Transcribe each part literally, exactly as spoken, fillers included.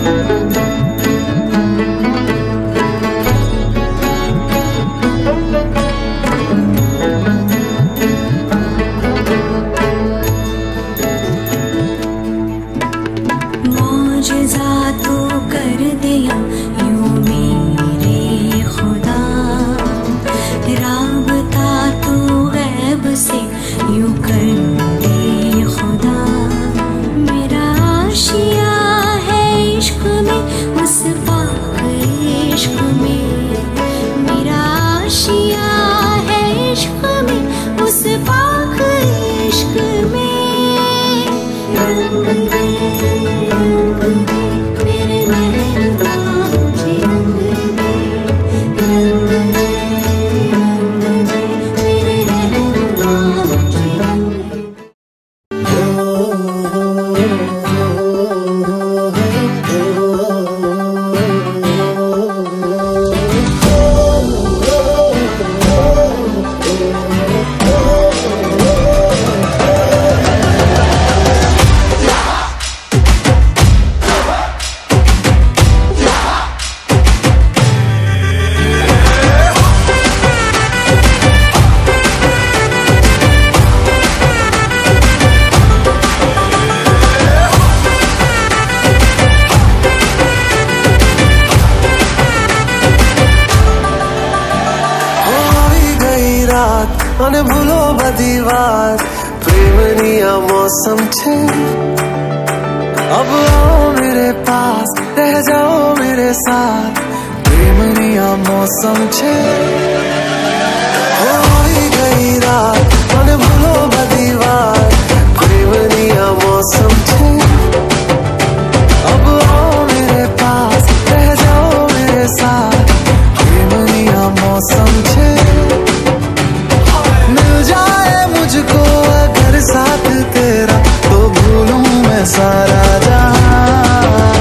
અને ભૂલો બધી વાત પ્રેમની આ मौसम છે अब आओ मेरे पास रह जाओ मेरे साथ प्रेमनी आ मौसम છે હોઈ ગઈ રાત અને ભૂલો બધી વાત પ્રેમની आ मौसम છે अब आओ मेरे पास रह जाओ मेरे साथ प्रेमनी आ मौसम છે मिल जाए मुझको अगर साथ तेरा तो भूलूं मैं सारा जहां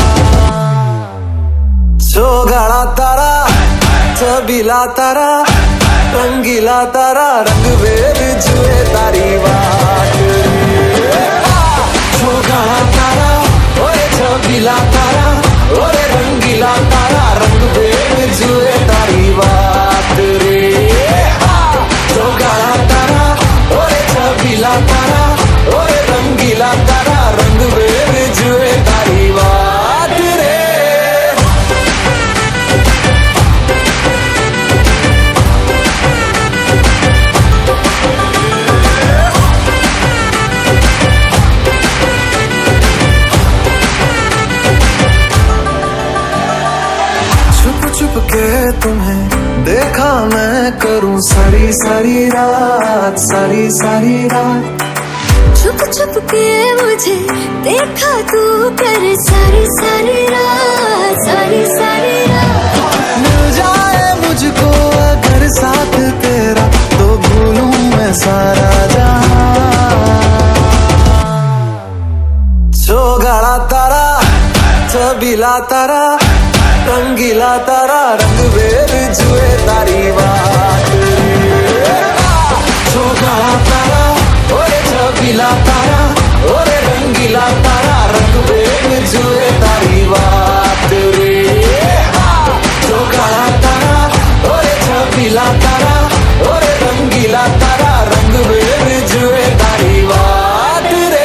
चौगाड़ा तारा छबीला तारा रंगीला तारा रंग वेद जुए तारी बात चौगाड़ा तारा ओए छबीला तारा ओए रंगीला तारा रंग वेद जुए तारी बात रे चौगाड़ा तारा ओए छबीला तारा ओए रंगीला तारा रंग वेद जुए तारी बात रे छुप छुप के तुम्हें देखा मैं करूं सारी सारी रात सारी सारी रात छुप छुप के मुझे देखा तू कर सारी सारी रात सारी सारी रात मिल जाए मुझको अगर साथ तेरा तो भूलूं मैं सारा जहां चौगाड़ा तारा छबीला तारा रंगीला तारा रंग वेद जुए तारी बात चौगाड़ा तारा ओए छबीला तारा ओए रंगीला तारा रंग वेद जुए तारी बात रे चौगाड़ा तारा ओए छबीला तारा ओए रंगीला तारा रंग वेद जुए तारी बात रे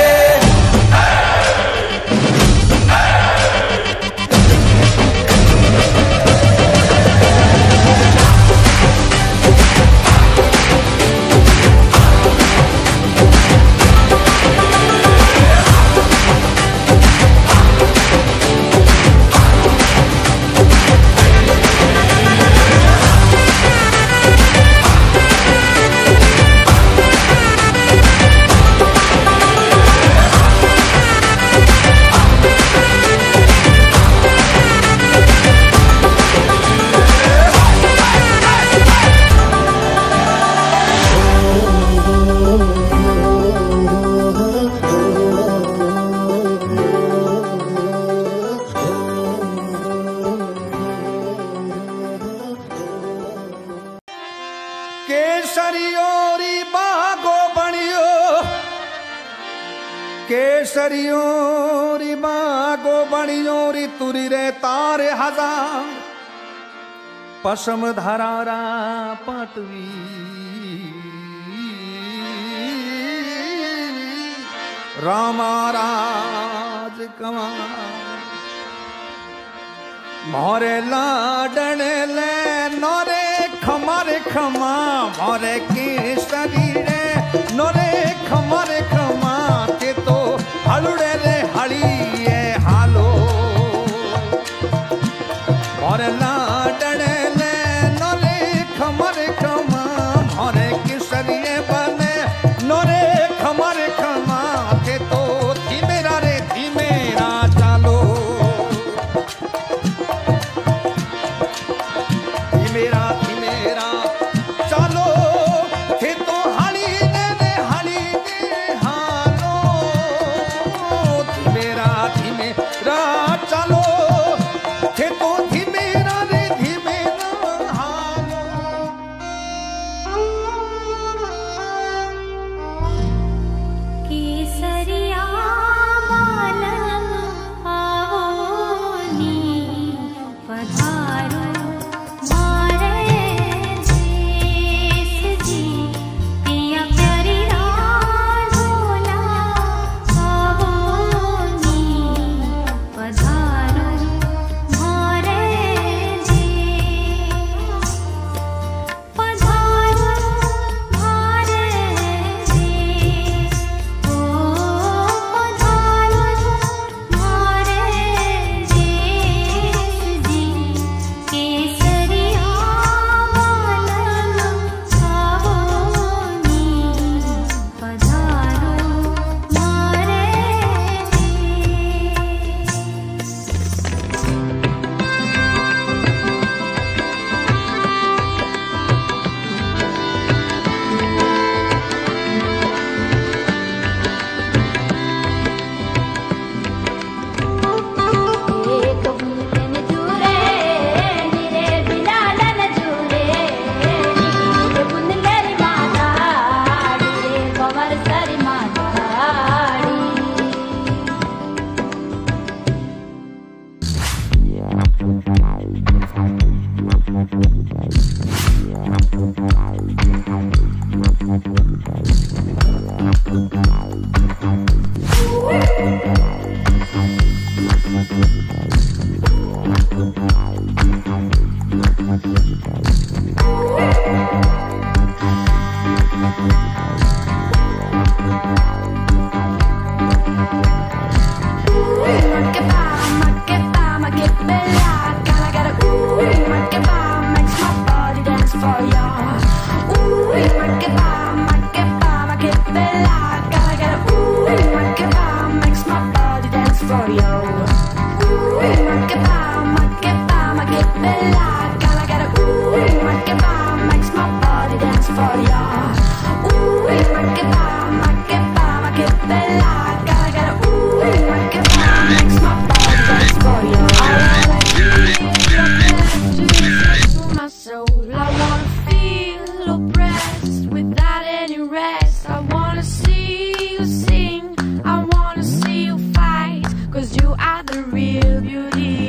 केसरियोरी बागो बणियो केसरियोरी बागो बणियोरी तुरी रे तारे हजार पशम धरारा पटवी रामाराज कमा मोरे लाडन ले नोरे खमारे खमा मोरे केसरी रे नोरे खमारे खमा के तो हलुड़े रे हली ये हालो मोरे लाडन ले नोरे खमारे खमा मोरे केसरी बने नोरे खमारे खमा के तो धीमेरा रे धीमेरा चालो धीमेरा धीमेरा चालो के तो हाली ने ने हाली ने हालो धीमेरा धीमेरा चालो के तो धीमेरा रे धीमेरा हालो केसरिया बाला आवोनी पधारो मारे देश जी पिया प्यारी राजोला आवोनी पधारो मारे देश पधारो मारे देश ओ पधारो मारे देश जी केसरिया बाला आवोनी पधारो मारे एक बुंदन झूले निरे बिलालन झूले नीरे बुंदन माताड़ी रे कमर सरी माताड़ी my soul. I wanna feel oppressed without any rest. I wanna see you sing, I wanna see you fight, 'cause you are the real beauty.